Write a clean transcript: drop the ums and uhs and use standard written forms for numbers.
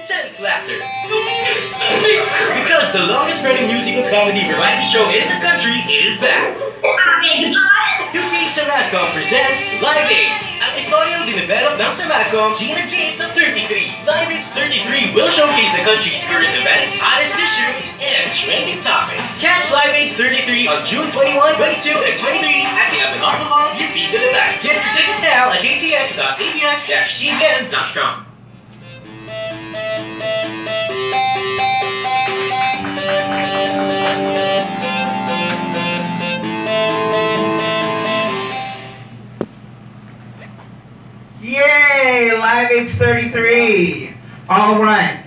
intense laughter. Because the longest-running music and comedy variety show in the country is back. UK SAMASKOM presents Live A.I.D.S. Ang Istoryang Dinibelop ng SAMASKOM, Gina J sa 33. Live A.I.D.S 33 will showcase the country's current events, hottest issues, and trending topics. Catch Live A.I.D.S 33 on June 21, 22, and 23 at the ABELARDO Hall, Diliman. Get your tickets now at ATX.ABS-CN.com. Yay! Live A.I.D.S 33. All right.